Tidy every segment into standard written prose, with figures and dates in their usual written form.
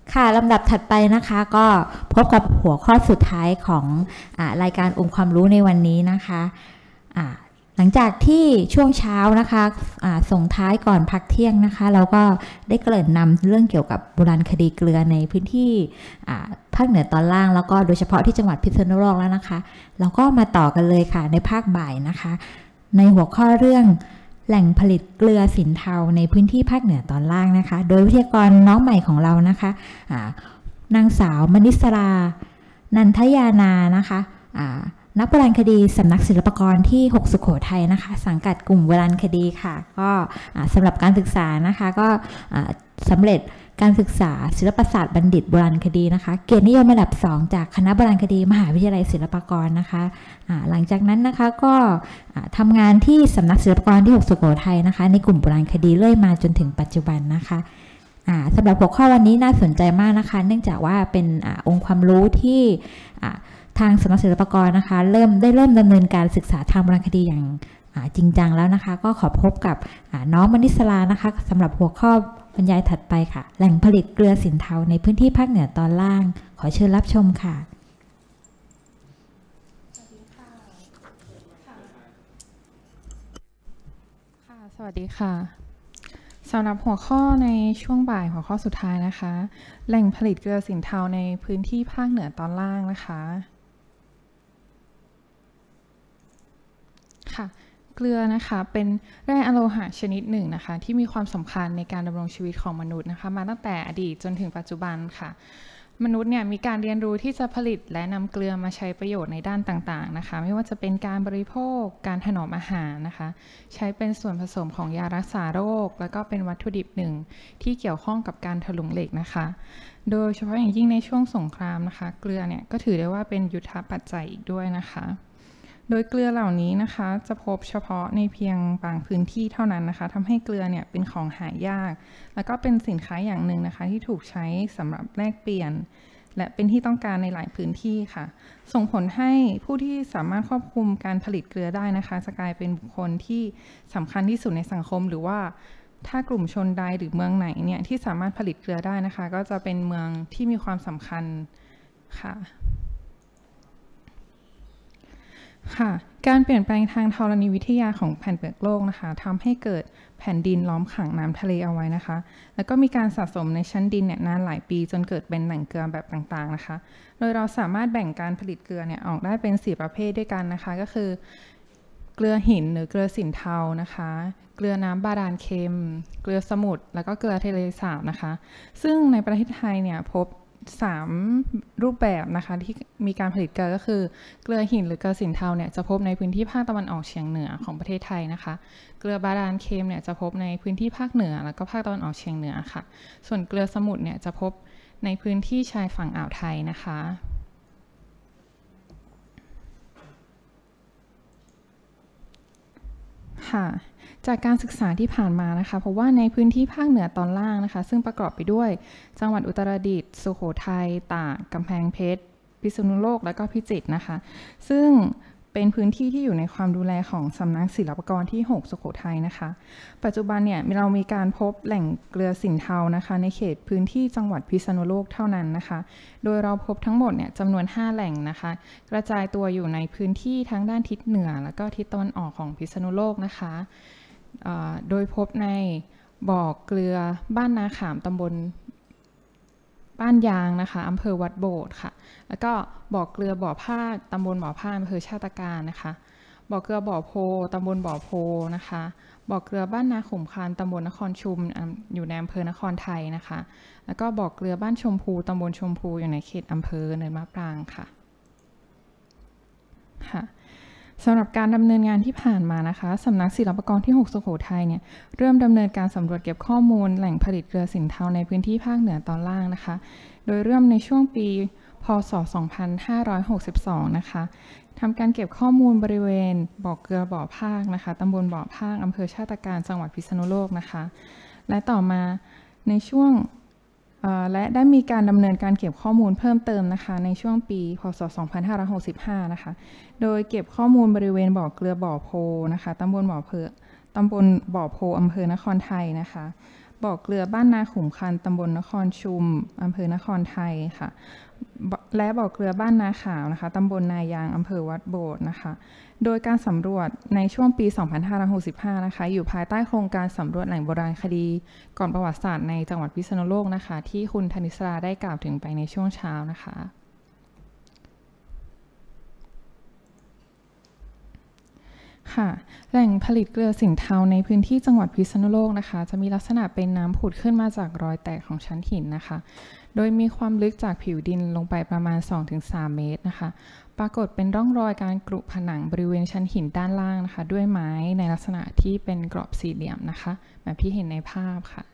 ค่ะลำดับถัดไปนะคะก็พบกับหัวข้อสุดท้ายของรายการองค์ความรู้ในวันนี้นะคะหลังจากที่ช่วงเช้านะคะส่งท้ายก่อนพักเที่ยงนะคะเราก็ได้เกริ่นนำเรื่องเกี่ยวกับโบราณคดีเกลือในพื้นที่ภาคเหนือตอนล่างแล้วก็โดยเฉพาะที่จังหวัดพิษณุโลกแล้วนะคะเราก็มาต่อกันเลยค่ะในภาคบ่ายนะคะในหัวข้อเรื่องแหล่งผลิตเกลือสินเทาในพื้นที่ภาคเหนือตอนล่างนะคะโดยวิทยากรน้องใหม่ของเรานะคะนางสาวมณิสรานันทยานานะคะนักโบราณคดีสำนักศิลปากรที่6สุโขทัยนะคะสังกัดกลุ่มโบราณคดีค่ะก็สำหรับการศึกษานะคะก็สำเร็จการศึกษาศิลปศาสตร์บัณฑิตโบราณคดีนะคะเกียรตินิยมระดับ2จากคณะโบราณคดีมหาวิทยาลัยศิลปากรนะคะหลังจากนั้นนะคะก็ทำงานที่สำนักศิลปากรที่6สุโขทัยนะคะในกลุ่มโบราณคดีเรื่อยมาจนถึงปัจจุบันนะคะสำหรับหัวข้อวันนี้น่าสนใจมากนะคะเนื่องจากว่าเป็นองค์ความรู้ที่ทางสำนักศิลปากรนะคะเริ่มดำเนินการศึกษาทางโบราณคดีอย่างจริงจังแล้วนะคะก็ขอพบกับน้องมณิสรานะคะสำหรับหัวข้อบรรยายถัดไปค่ะแหล่งผลิตเกลือสินเทาในพื้นที่ภาคเหนือตอนล่างขอเชิญรับชมค่ะสวัสดีค่ะสำหรับหัวข้อในช่วงบ่ายหัวข้อสุดท้ายนะคะแหล่งผลิตเกลือสินเทาในพื้นที่ภาคเหนือตอนล่างนะคะค่ะเกลือนะคะเป็นแร่อโลหะชนิดหนึ่งนะคะที่มีความสำคัญในการดำรงชีวิตของมนุษย์นะคะมาตั้งแต่อดีตจนถึงปัจจุบันค่ะมนุษย์เนี่ยมีการเรียนรู้ที่จะผลิตและนำเกลือมาใช้ประโยชน์ในด้านต่างๆนะคะไม่ว่าจะเป็นการบริโภคการถนอมอาหารนะคะใช้เป็นส่วนผสมของยารักษาโรคแล้วก็เป็นวัตถุดิบหนึ่งที่เกี่ยวข้องกับการถลุงเหล็กนะคะโดยเฉพาะอย่างยิ่งในช่วงสงครามนะคะเกลือเนี่ยก็ถือได้ว่าเป็นยุทธปัจจัยอีกด้วยนะคะโดยเกลือเหล่านี้นะคะจะพบเฉพาะในเพียงบางพื้นที่เท่านั้นนะคะทำให้เกลือเนี่ยเป็นของหายากแล้วก็เป็นสินค้าอย่างหนึ่งนะคะที่ถูกใช้สำหรับแลกเปลี่ยนและเป็นที่ต้องการในหลายพื้นที่ค่ะส่งผลให้ผู้ที่สามารถควบคุมการผลิตเกลือได้นะคะจะกลายเป็นบุคคลที่สำคัญที่สุดในสังคมหรือว่าถ้ากลุ่มชนใดหรือเมืองไหนเนี่ยที่สามารถผลิตเกลือได้นะคะก็จะเป็นเมืองที่มีความสำคัญค่ะการเปลี่ยนแปลงทางธรณีวิทยาของแผ่นเปลือกโลกนะคะทำให้เกิดแผ่นดินล้อมขังน้ำทะเลเอาไว้นะคะแล้วก็มีการสะสมในชั้นดินเนี่ยนานหลายปีจนเกิดเป็นแหล่งเกลือแบบต่างๆนะคะโดยเราสามารถแบ่งการผลิตเกลือเนี่ยออกได้เป็น4ประเภทด้วยกันนะคะก็คือเกลือหินหรือเกลือสินเทานะคะเกลือน้ำบาดาลเค็มเกลือสมุทรแล้วก็เกลือทะเลสาบนะคะซึ่งในประเทศไทยเนี่ยพบ3รูปแบบนะคะที่มีการผลิตเกลือก็คือเกลือหินหรือเกลือสินเทาเนี่ยจะพบในพื้นที่ภาคตะวันออกเฉียงเหนือของประเทศไทยนะคะเกลือบาดาลเค็มเนี่ยจะพบในพื้นที่ภาคเหนือแล้วก็ภาคตะวันออกเฉียงเหนือค่ะส่วนเกลือสมุทรเนี่ยจะพบในพื้นที่ชายฝั่งอ่าวไทยนะคะค่ะจากการศึกษาที่ผ่านมานะคะเพราะว่าในพื้นที่ภาคเหนือตอนล่างนะคะซึ่งประกอบไปด้วยจังหวัดอุตรดิตถ์สุโขทัยตากกำแพงเพชรพิษณุโลกและก็พิจิตรนะคะซึ่งเป็นพื้นที่ที่อยู่ในความดูแลของสำนักศิลปากรที่6สุโขทัยนะคะปัจจุบันเนี่ยเรามีการพบแหล่งเกลือสินเทานะคะในเขตพื้นที่จังหวัดพิษณุโลกเท่านั้นนะคะโดยเราพบทั้งหมดเนี่ยจำนวน5แหล่งนะคะกระจายตัวอยู่ในพื้นที่ทั้งด้านทิศเหนือแล้วก็ทิศตะวันออกของพิษณุโลกนะคะโดยพบในบ่อเกลือบ้านนาขามตำบลบ้านยางนะคะอำเภอวัดโบสถ์ค่ะแล้วก็บ่อเกลือบ่อภาคตำบลบ่อภาคอำเภอชาติการนะคะบ่อเกลือบ่อโพตำบลบ่อโพนะคะบ่อเกลือบ้านนาขุมคานตำบลนครชุมอยู่ในอำเภอนครไทยนะคะแล้วก็บ่อเกลือบ้านชมพูตำบลชมพูอยู่ในเขตอำเภอเนินมะปรางค่ะสำหรับการดำเนินงานที่ผ่านมานะคะสำนักศิลปากรที่6สุโขทัยเนี่ยเริ่มดำเนินการสำรวจเก็บข้อมูลแหล่งผลิตเกลือสินเทาในพื้นที่ภาคเหนือตอนล่างนะคะโดยเริ่มในช่วงปีพ.ศ. 2562นะคะทำการเก็บข้อมูลบริเวณบ่อเกลือบ่อภาคนะคะตำบลบ่อภาคอำเภอชาติการจังหวัดพิษณุโลกนะคะและต่อมาในช่วงและได้มีการดำเนินการเก็บข้อมูลเพิ่มเติมนะคะในช่วงปีพ.ศ. 2565นะคะโดยเก็บข้อมูลบริเวณบ่อเกลือบ่อโพนะคะตำบลบ่อโพอำเภอนครไทยนะคะบ่อเกลือบ้านนาขุมคันตำบลนครชุมอำเภอนครไทยค่ะและบ่อเกลือบ้านนาขาวนะคะตำบลนายางอำเภอวัดโบสถ์นะคะโดยการสำรวจในช่วงปี 2565 นะคะอยู่ภายใต้โครงการสำรวจแหล่งโบราณคดีก่อนประวัติศาสตร์ในจังหวัดพิษณุโลกนะคะที่คุณธนิสราได้กล่าวถึงไปในช่วงเช้านะคะค่ะแหล่งผลิตเกลือสินเทาในพื้นที่จังหวัดพิษณุโลกนะคะจะมีลักษณะเป็นน้ำผุดขึ้นมาจากรอยแตกของชั้นหินนะคะโดยมีความลึกจากผิวดินลงไปประมาณ 2-3 เมตรนะคะปรากฏเป็นร่องรอยการกรุผนังบริเวณชั้นหินด้านล่างนะคะด้วยไม้ในลักษณะที่เป็นกรอบสี่เหลี่ยมนะคะแบบที่เห็นในภาพค่ะ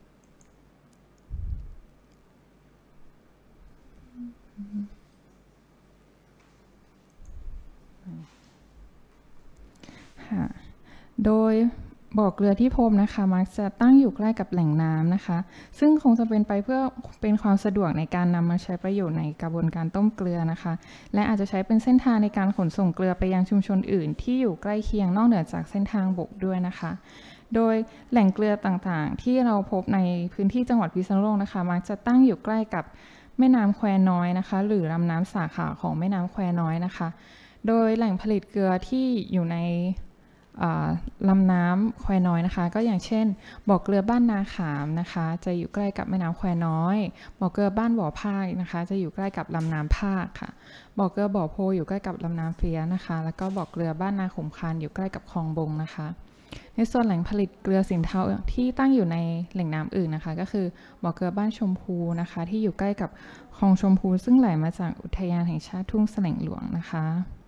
โดยบ่อเกลือที่พบนะคะมักจะตั้งอยู่ใกล้กับแหล่งน้ำนะคะซึ่งคงจะเป็นไปเพื่อเป็นความสะดวกในการนำมาใช้ประโยชน์ในกระบวนการต้มเกลือนะคะและอาจจะใช้เป็นเส้นทางในการขนส่งเกลือไปยังชุมชนอื่นที่อยู่ใกล้เคียงนอกเหนือจากเส้นทางบกด้วยนะคะโดยแหล่งเกลือต่างๆที่เราพบในพื้นที่จังหวัดพิษณุโลกนะคะมักจะตั้งอยู่ใกล้กับแม่น้ำแควน้อยนะคะหรือลำน้ำสาขาของแม่น้ำแควน้อยนะคะโดยแหล่งผลิตเกลือที่อยู่ในลำน้ำแควน้อยนะคะก็อย่างเช่นบ่อเกลือบ้านนาขามนะคะจะอยู่ใกล้กับแม่น้ำแควน้อยบ่อเกลือบ้านบ่อภาคนะคะจะอยู่ใกล้กับลำน้ำภาคค่ะบ่อเกลือบ่อโพอยู่ใกล้กับลำน้ำเฟียนะคะแล้วก็บ่อเกลือบ้านนาขุมคันอยู่ใกล้กับคลองบงนะคะในส่วนแหล่งผลิตเกลือสินเทาที่ตั้งอยู่ในแหล่งน้ำอื่นนะคะก็คือบ่อเกลือบ้านชมพูนะคะที่อยู่ใกล้กับคลองชมพูซึ่งไหลมาจากอุทยานแห่งชาติทุ่งแสลงหลวงนะคะ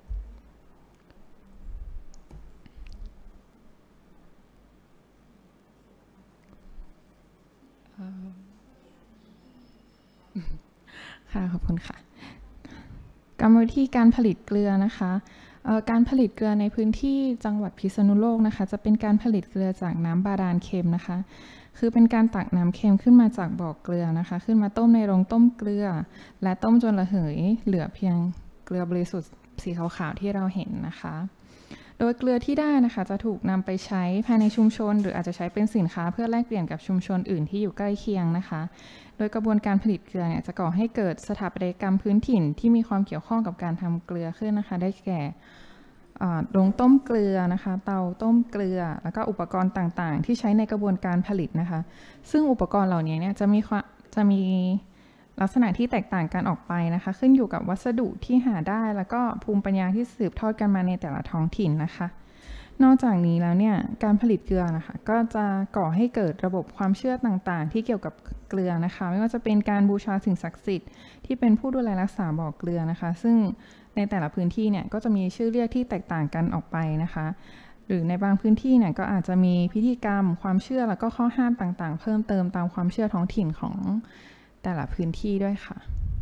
ค่ะขอบคุณค่ะกรรมวิธีการผลิตเกลือนะคะการผลิตเกลือในพื้นที่จังหวัดพิษณุโลกนะคะจะเป็นการผลิตเกลือจากน้ำบาดาลเค็มนะคะคือเป็นการตักน้ำเค็มขึ้นมาจากบ่อเกลือนะคะขึ้นมาต้มในโรงต้มเกลือและต้มจนระเหยเหลือเพียงเกลือบริสุทธิ์สีขาวๆที่เราเห็นนะคะโดยเกลือที่ได้นะคะจะถูกนำไปใช้ภายในชุมชนหรืออาจจะใช้เป็นสินค้าเพื่อแลกเปลี่ยนกับชุมชนอื่นที่อยู่ใกล้เคียงนะคะโดยกระบวนการผลิตเกลือเนี่ยจะก่อให้เกิดสถาปัตยกรรมพื้นถิ่นที่มีความเกี่ยวข้องกับการทำเกลือขึ้นนะคะได้แก่โรงต้มเกลือนะคะเตาต้มเกลือแล้วก็อุปกรณ์ต่างๆที่ใช้ในกระบวนการผลิตนะคะซึ่งอุปกรณ์เหล่านี้เนี่ยจะมีลักษณะที่แตกต่างกันออกไปนะคะขึ้นอยู่กับวัสดุที่หาได้แล้วก็ภูมิปัญญาที่สืบทอดกันมาในแต่ละท้องถิ่นนะคะนอกจากนี้แล้วเนี่ยการผลิตเกลือนะคะก็จะก่อให้เกิดระบบความเชื่อต่างๆที่เกี่ยวกับเกลือนะคะไม่ว่าจะเป็นการบูชาสิ่งศักดิ์สิทธิ์ที่เป็นผู้ดูแลรักษาบ่อเกลือนะคะซึ่งในแต่ละพื้นที่เนี่ยก็จะมีชื่อเรียกที่แตกต่างกันออกไปนะคะหรือในบางพื้นที่เนี่ยก็อาจจะมีพิธีกรรมความเชื่อแล้วก็ข้อห้ามต่างๆเพิ่มเติมตามความเชื่อท้องถิ่นของแต่ละพื้นที่ด้วยค่ะ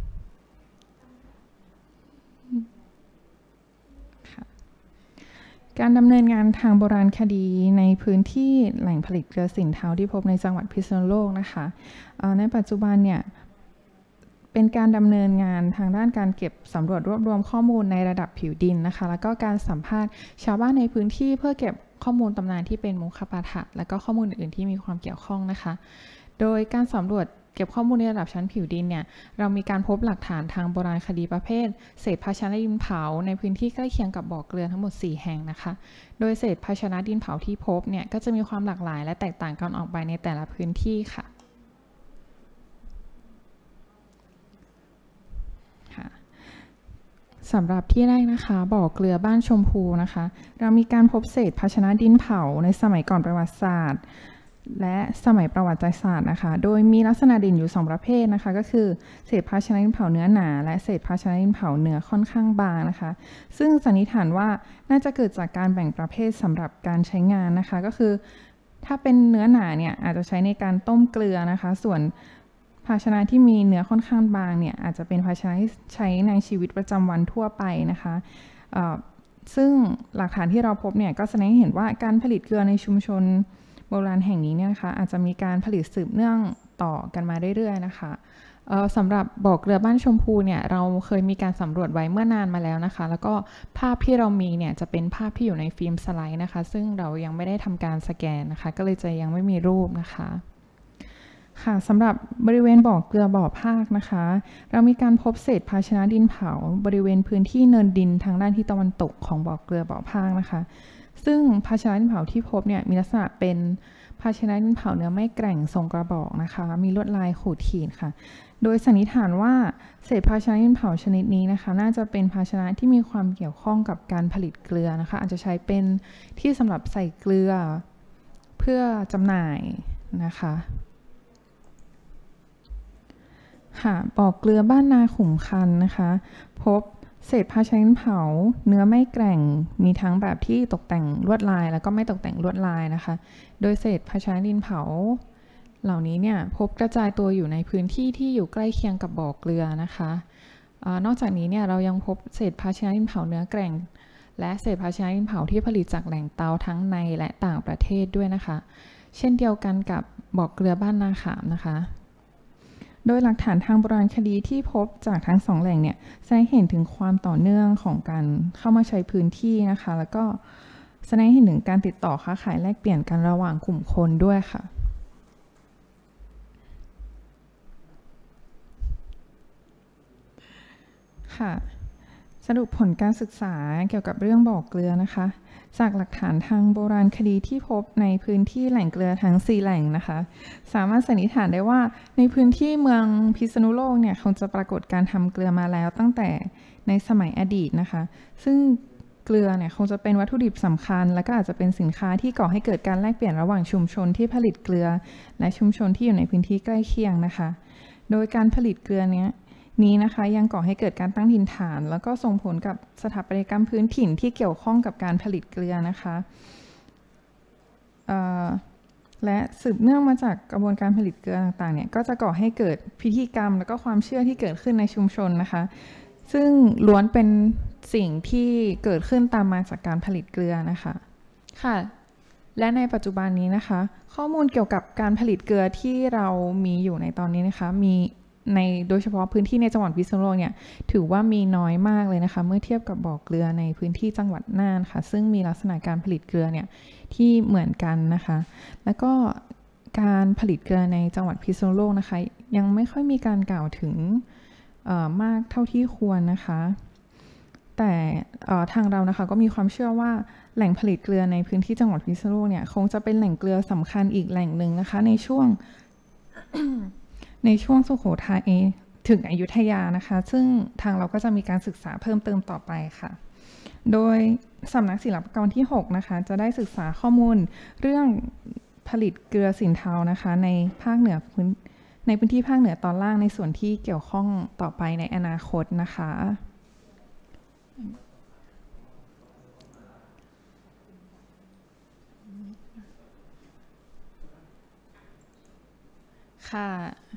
การดำเนินงานทางโบราณคดีในพื้นที่แหล่งผลิตเกลือสินเทาที่พบในจังหวัดพิษณุโลกนะคะในปัจจุบันเนี่ยเป็นการดำเนินงานทางด้านการเก็บสำรวจรวบรวมข้อมูลในระดับผิวดินนะคะแล้วก็การสัมภาษณ์ชาวบ้านในพื้นที่เพื่อเก็บข้อมูลตำนานที่เป็นมุขปาฐะและก็ข้อมูลอื่นที่มีความเกี่ยวข้องนะคะโดยการสำรวจเก็บข้อมูลในระดับชั้นผิวดินเนี่ยเรามีการพบหลักฐานทางโบราณคดีประเภทเศษภาชนะดินเผาในพื้นที่ใกล้เคียงกับบ่อเกลือทั้งหมด4แห่งนะคะโดยเศษภาชนะดินเผาที่พบเนี่ยก็จะมีความหลากหลายและแตกต่างกันออกไปในแต่ละพื้นที่ค่ะสำหรับที่แรกนะคะบ่อเกลือบ้านชมพูนะคะเรามีการพบเศษภาชนะดินเผาในสมัยก่อนประวัติศาสตร์และสมัยประวัติศาสตร์นะคะโดยมีลักษณะเด่นอยู่2ประเภทนะคะก็คือเศษภาชนะดินเผาเนื้อหนาและเศษภาชนะดินเผาเนื้อค่อนข้างบางนะคะซึ่งสันนิษฐานว่าน่าจะเกิดจากการแบ่งประเภทสำหรับการใช้งานนะคะก็คือถ้าเป็นเนื้อหนาเนี่ยอาจจะใช้ในการต้มเกลือนะคะส่วนภาชนะที่มีเนื้อค่อนข้างบางเนี่ยอาจจะเป็นภาชนะที่ใช้ในชีวิตประจำวันทั่วไปนะคะซึ่งหลักฐานที่เราพบเนี่ยก็แสดงให้เห็นว่าการผลิตเกลือในชุมชนโบราณแห่งนี้เนี่ยนะคะอาจจะมีการผลิตสืบเนื่องต่อกันมาเรื่อยๆนะคะสำหรับบ่อเกลือบ้านชมพูเนี่ยเราเคยมีการสำรวจไว้เมื่อนานมาแล้วนะคะแล้วก็ภาพที่เรามีเนี่ยจะเป็นภาพที่อยู่ในฟิล์มสไลด์นะคะซึ่งเรายังไม่ได้ทำการสแกนนะคะก็เลยจะยังไม่มีรูปนะคะค่ะสำหรับบริเวณบ่อเกลือบ่อภาคนะคะเรามีการพบเศษภาชนะดินเผาบริเวณพื้นที่เนินดินทางด้านทิศตะวันตกของบ่อเกลือบ่อภาคนะคะซึ่งภาชนะดินเผาที่พบเนี่ยมีลักษณะเป็นภาชนะดินเผาเนื้อไม่แกร่งทรงกระบอกนะคะมีลวดลายขูดขีดค่ะโดยสันนิษฐานว่าเศษภาชนะดินเผาชนิดนี้นะคะน่าจะเป็นภาชนะที่มีความเกี่ยวข้องกับการผลิตเกลือนะคะอาจจะใช้เป็นที่สำหรับใส่เกลือเพื่อจำหน่ายนะคะค่ะบ่อเกลือบ้านนาขุมคันนะคะพบเศษภาชนะดินเผาเนื้อไม่แกร่งมีทั้งแบบที่ตกแต่งลวดลายแล้วก็ไม่ตกแต่งลวดลายนะคะโดยเศษภาชนะดินเผาเหล่านี้เนี่ยพบกระจายตัวอยู่ในพื้นที่ที่อยู่ใกล้เคียงกับบ่อเกลือนะคะนอกจากนี้เนี่ยเรายังพบเศษภาชนะดินเผาเนื้อแกร่งและเศษภาชนะดินเผาที่ผลิตจากแหล่งเตาทั้งในและต่างประเทศด้วยนะคะเช่นเดียวกันกับบ่อเกลือบ้านนาขามนะคะโดยหลักฐานทางโบราณคดีที่พบจากทั้งสองแหล่งเนี่ยแสดงเห็นถึงความต่อเนื่องของการเข้ามาใช้พื้นที่นะคะแล้วก็แสดงเห็นถึงการติดต่อค้าขายแลกเปลี่ยนกันระหว่างกลุ่มคนด้วยค่ะสรุปผลการศึกษาเกี่ยวกับเรื่องบ่อเกลือนะคะจากหลักฐานทางโบราณคดีที่พบในพื้นที่แหล่งเกลือทั้ง4แหล่งนะคะสามารถสันนิษฐานได้ว่าในพื้นที่เมืองพิษณุโลกเนี่ยคงจะปรากฏการทำเกลือมาแล้วตั้งแต่ในสมัยอดีตนะคะซึ่งเกลือเนี่ยคงจะเป็นวัตถุดิบสำคัญและก็อาจจะเป็นสินค้าที่ก่อให้เกิดการแลกเปลี่ยนระหว่างชุมชนที่ผลิตเกลือและชุมชนที่อยู่ในพื้นที่ใกล้เคียงนะคะโดยการผลิตเกลือนี้นะคะยังก่อให้เกิดการตั้งถิ่นฐานแล้วก็ส่งผลกับสถาปัตยกรรมพื้นถิ่นที่เกี่ยวข้องกับการผลิตเกลือนะคะและสืบเนื่องมาจากกระบวนการผลิตเกลือต่างๆเนี่ยก็จะก่อให้เกิดพิธีกรรมแล้วก็ความเชื่อที่เกิดขึ้นในชุมชนนะคะซึ่งล้วนเป็นสิ่งที่เกิดขึ้นตามมาจากการผลิตเกลือนะคะค่ะและในปัจจุบันนี้นะคะข้อมูลเกี่ยวกับการผลิตเกลือที่เรามีอยู่ในตอนนี้นะคะมีโดยเฉพาะพื้นที่ในจังหวัดพิษณุโลกเนี่ยถือว่ามีน้อยมากเลยนะคะเมื่อเทียบกับบ่อเกลือในพื้นที่จังหวัดน่านค่ะซึ่งมีลักษณะการผลิตเกลือเนี่ยที่เหมือนกันนะคะแล้วก็การผลิตเกลือในจังหวัดพิษณุโลกนะคะยังไม่ค่อยมีการกล่าวถึงมากเท่าที่ควรนะคะแต่ทางเรานะคะก็มีความเชื่อว่าแหล่งผลิตเกลือในพื้นที่จังหวัดพิษณุโลกเนี่ยคงจะเป็นแหล่งเกลือสำคัญอีกแหล่งหนึ่งนะคะในช่วง สุโขทัยถึงอยุธยานะคะซึ่งทางเราก็จะมีการศึกษาเพิ่มเติมต่อไปค่ะโดยสำนักศิลปากรที่6นะคะจะได้ศึกษาข้อมูลเรื่องผลิตเกลือสินเทานะคะในภาคเหนือในพื้นที่ภาคเหนือตอนล่างในส่วนที่เกี่ยวข้องต่อไปในอนาคตนะคะค่ะ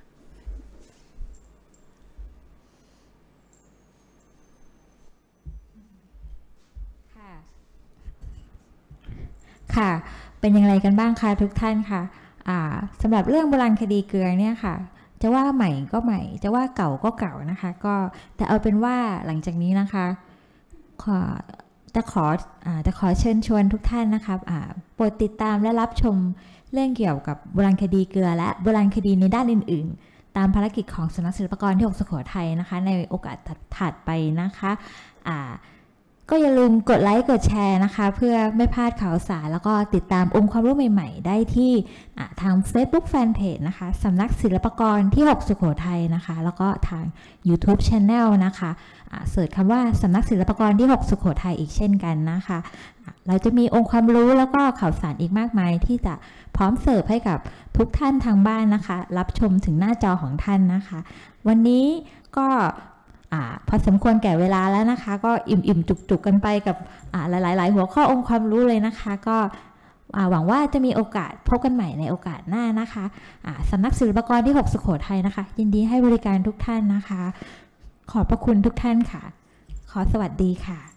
ค่ะเป็นอย่างไรกันบ้างคะทุกท่านค่ะสำหรับเรื่องโบราณคดีเกลือเนี่ยค่ะจะว่าใหม่ก็ใหม่จะว่าเก่าก็เก่านะคะก็แต่เอาเป็นว่าหลังจากนี้นะคะจะขอเชิญชวนทุกท่านนะคะโปรดติดตามและรับชมเรื่องเกี่ยวกับโบราณคดีเกลือและโบราณคดีในด้านอื่นๆตามภารกิจของสำนักศิลปากรที่6สุโขทัยนะคะในโอกาสถัดไปนะคะก็อย่าลืมกดไลค์กดแชร์นะคะเพื่อไม่พลาดข่าวสารแล้วก็ติดตามองค์ความรู้ใหม่ๆได้ที่ทาง Facebook Fanpage นะคะสำนักศิลปากรที่6สุโขทัยนะคะแล้วก็ทาง YouTube Channel นะคะเสิร์ชคำว่าสำนักศิลปากรที่6สุโขทัยอีกเช่นกันนะคะเราจะมีองค์ความรู้แล้วก็ข่าวสารอีกมากมายที่จะพร้อมเสิร์ฟให้กับทุกท่านทางบ้านนะคะรับชมถึงหน้าจอของท่านนะคะวันนี้ก็พอสมควรแก่เวลาแล้วนะคะก็อิ่มจุกๆกันไปกับหลายๆหัวข้อองค์ความรู้เลยนะคะก็หวังว่าจะมีโอกาสพบกันใหม่ในโอกาสหน้านะคะสำนักศิลปากรที่6สุโขทัยนะคะยินดีให้บริการทุกท่านนะคะขอบพระคุณทุกท่านค่ะขอสวัสดีค่ะ